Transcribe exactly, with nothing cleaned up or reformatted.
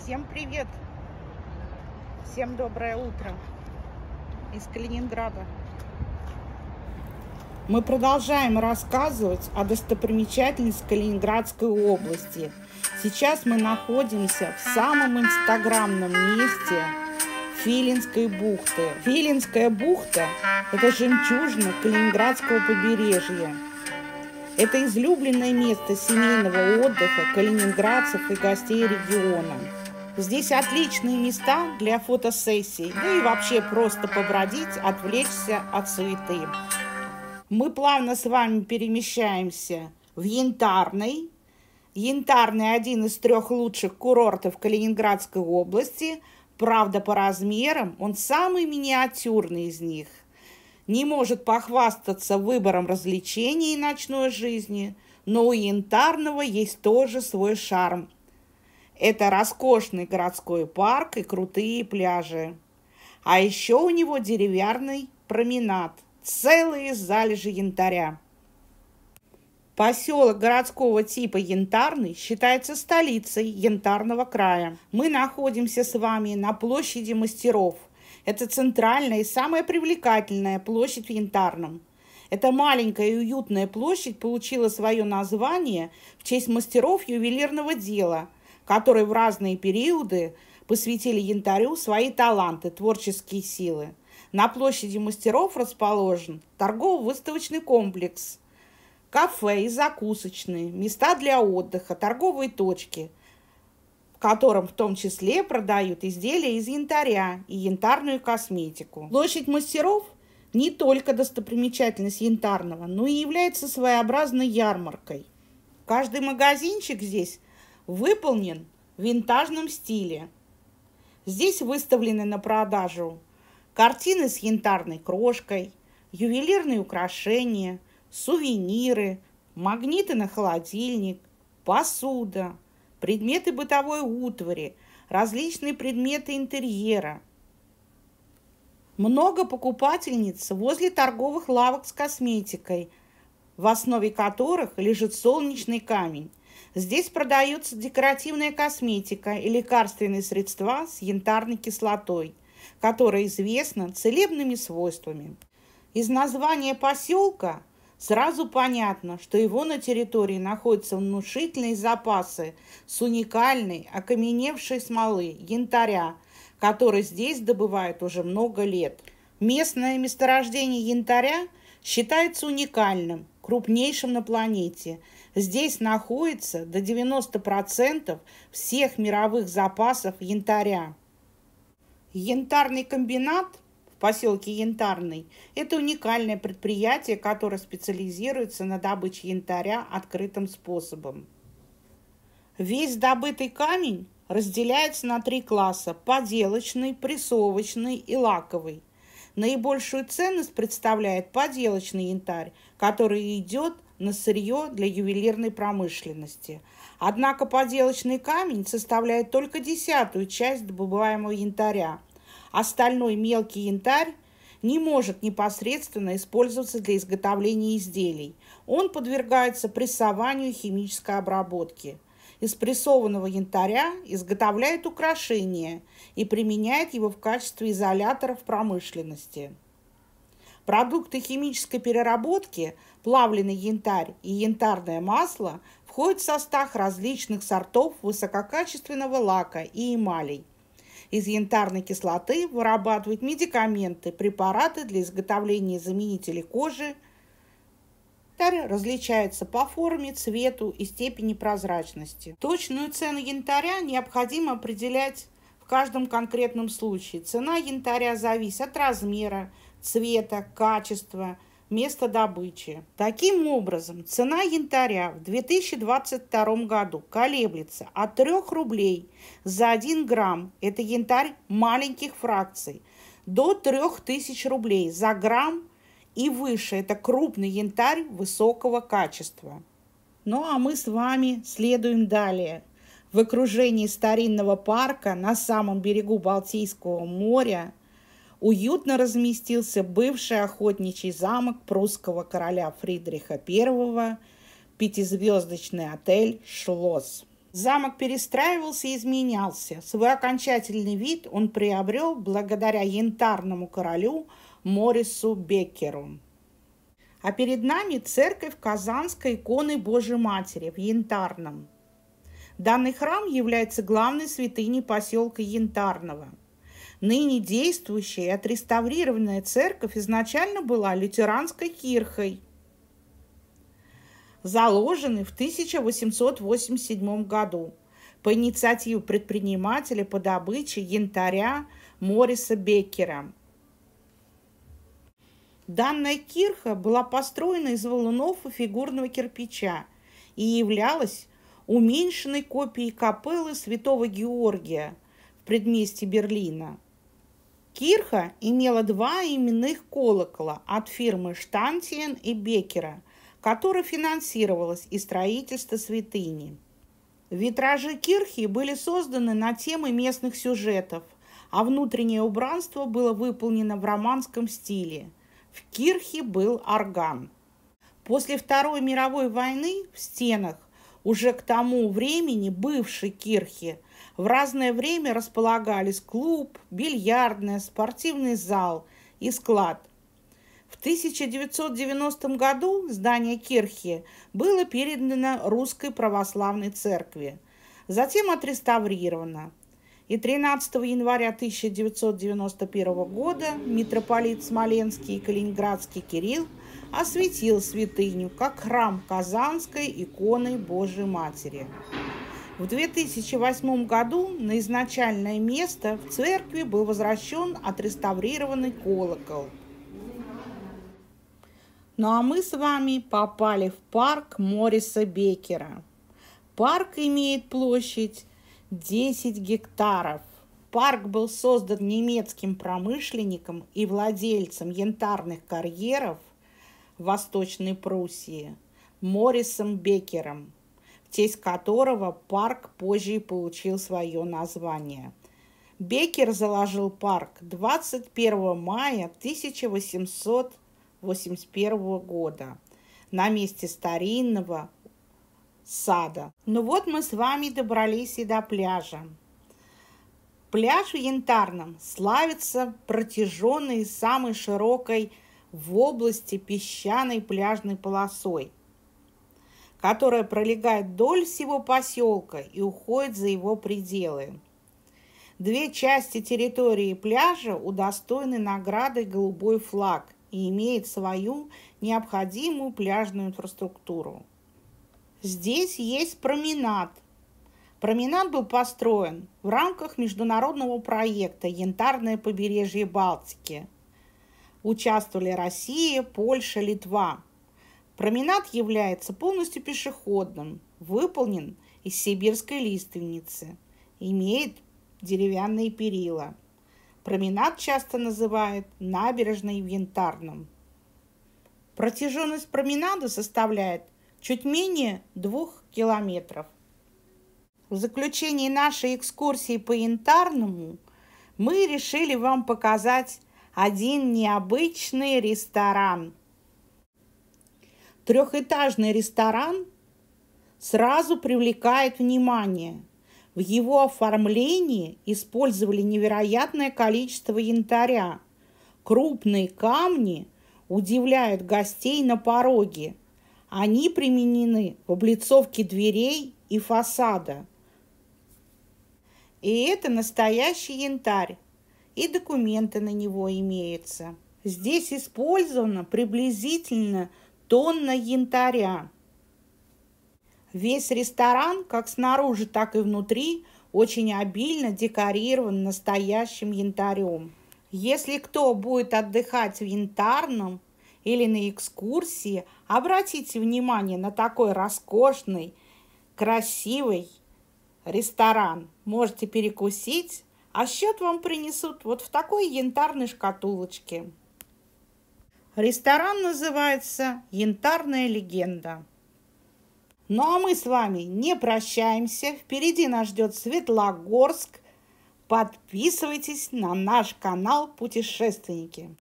Всем привет! Всем доброе утро из Калининграда. Мы продолжаем рассказывать о достопримечательностях Калининградской области. Сейчас мы находимся в самом инстаграмном месте Филинской бухты. Филинская бухта – это жемчужина Калининградского побережья. Это излюбленное место семейного отдыха калининградцев и гостей региона. Здесь отличные места для фотосессий, ну и вообще просто побродить, отвлечься от суеты. Мы плавно с вами перемещаемся в Янтарный. Янтарный – один из трех лучших курортов Калининградской области. Правда, по размерам он самый миниатюрный из них. Не может похвастаться выбором развлечений и ночной жизни, но у Янтарного есть тоже свой шарм. Это роскошный городской парк и крутые пляжи. А еще у него деревянный променад, целые залежи янтаря. Поселок городского типа Янтарный считается столицей Янтарного края. Мы находимся с вами на площади Мастеров. Это центральная и самая привлекательная площадь в Янтарном. Эта маленькая и уютная площадь получила свое название в честь мастеров ювелирного дела, которые в разные периоды посвятили янтарю свои таланты, творческие силы. На площади Мастеров расположен торгово-выставочный комплекс, кафе и закусочные, места для отдыха, торговые точки, в котором в том числе продают изделия из янтаря и янтарную косметику. Площадь Мастеров не только достопримечательность Янтарного, но и является своеобразной ярмаркой. Каждый магазинчик здесь выполнен в винтажном стиле. Здесь выставлены на продажу картины с янтарной крошкой, ювелирные украшения, сувениры, магниты на холодильник, посуда, предметы бытовой утвари, различные предметы интерьера. Много покупательниц возле торговых лавок с косметикой, в основе которых лежит солнечный камень. Здесь продается декоративная косметика и лекарственные средства с янтарной кислотой, которая известна целебными свойствами. Из названия поселка сразу понятно, что его на территории находятся внушительные запасы с уникальной окаменевшей смолы янтаря, который здесь добывают уже много лет. Местное месторождение янтаря считается уникальным, крупнейшим на планете. Здесь находится до девяноста процентов всех мировых запасов янтаря. Янтарный комбинат в поселке Янтарный – это уникальное предприятие, которое специализируется на добыче янтаря открытым способом. Весь добытый камень разделяется на три класса – поделочный, прессовочный и лаковый. Наибольшую ценность представляет поделочный янтарь, который идет на сырье для ювелирной промышленности. Однако поделочный камень составляет только десятую часть добываемого янтаря. Остальной мелкий янтарь не может непосредственно использоваться для изготовления изделий. Он подвергается прессованию и химической обработке. Из прессованного янтаря изготовляют украшения и применяют его в качестве изолятора в промышленности. Продукты химической переработки, плавленый янтарь и янтарное масло входят в состав различных сортов высококачественного лака и эмалей. Из янтарной кислоты вырабатывают медикаменты, препараты для изготовления заменителей кожи. Янтарь различается по форме, цвету и степени прозрачности. Точную цену янтаря необходимо определять в каждом конкретном случае. Цена янтаря зависит от размера, цвета, качества, места добычи. Таким образом, цена янтаря в две тысячи двадцать втором году колеблется от трёх рублей за один грамм, это янтарь маленьких фракций, до трёх тысяч рублей за грамм и выше, это крупный янтарь высокого качества. Ну а мы с вами следуем далее. В окружении старинного парка на самом берегу Балтийского моря уютно разместился бывший охотничий замок прусского короля Фридриха Первого, пятизвездочный отель «Шлосс». Замок перестраивался и изменялся. Свой окончательный вид он приобрел благодаря янтарному королю Морису Беккеру. А перед нами церковь Казанской иконы Божьей Матери в Янтарном. Данный храм является главной святыней поселка Янтарного. Ныне действующая и отреставрированная церковь изначально была лютеранской кирхой, заложенной в тысяча восемьсот восемьдесят седьмом году по инициативе предпринимателя по добыче янтаря Мориса Беккера. Данная кирха была построена из валунов и фигурного кирпича и являлась уменьшенной копией капеллы Святого Георгия в предместье Берлина. Кирха имела два именных колокола от фирмы Штантиен и Беккера, которая финансировалась из строительства святыни. Витражи кирхи были созданы на темы местных сюжетов, а внутреннее убранство было выполнено в романском стиле. В кирхе был орган. После Второй мировой войны в стенах уже к тому времени бывшей кирхи в разное время располагались клуб, бильярдная, спортивный зал и склад. В тысяча девятьсот девяностом году здание кирхи было передано Русской Православной Церкви, затем отреставрировано. И тринадцатого января тысяча девятьсот девяносто первого года митрополит Смоленский и Калининградский Кирилл осветил святыню как храм Казанской иконы Божьей Матери. В две тысячи восьмом году на изначальное место в церкви был возвращен отреставрированный колокол. Ну а мы с вами попали в парк Мориса Беккера. Парк имеет площадь десять гектаров. Парк был создан немецким промышленником и владельцем янтарных карьеров в Восточной Пруссии Морисом Беккером, в честь которого парк позже и получил свое название. Беккер заложил парк двадцать первого мая тысяча восемьсот восемьдесят первого года на месте старинного сада. Ну вот мы с вами добрались и до пляжа. Пляж в Янтарном славится протяженной и самой широкой в области песчаной пляжной полосой, которая пролегает вдоль всего поселка и уходит за его пределы. Две части территории пляжа удостоены наградой «Голубой флаг» и имеют свою необходимую пляжную инфраструктуру. Здесь есть променад. Променад был построен в рамках международного проекта «Янтарное побережье Балтики». Участвовали Россия, Польша, Литва. Променад является полностью пешеходным, выполнен из сибирской лиственницы, имеет деревянные перила. Променад часто называют набережной в Янтарном. Протяженность променада составляет чуть менее двух километров. В заключении нашей экскурсии по Янтарному мы решили вам показать один необычный ресторан. Трехэтажный ресторан сразу привлекает внимание. В его оформлении использовали невероятное количество янтаря. Крупные камни удивляют гостей на пороге. Они применены в облицовке дверей и фасада. И это настоящий янтарь, и документы на него имеются. Здесь использовано приблизительно тонна янтаря. Весь ресторан, как снаружи, так и внутри, очень обильно декорирован настоящим янтарем. Если кто будет отдыхать в Янтарном или на экскурсии, обратите внимание на такой роскошный, красивый ресторан. Можете перекусить, а счет вам принесут вот в такой янтарной шкатулочке. Ресторан называется «Янтарная легенда». Ну а мы с вами не прощаемся. Впереди нас ждет Светлогорск. Подписывайтесь на наш канал «Путешественники».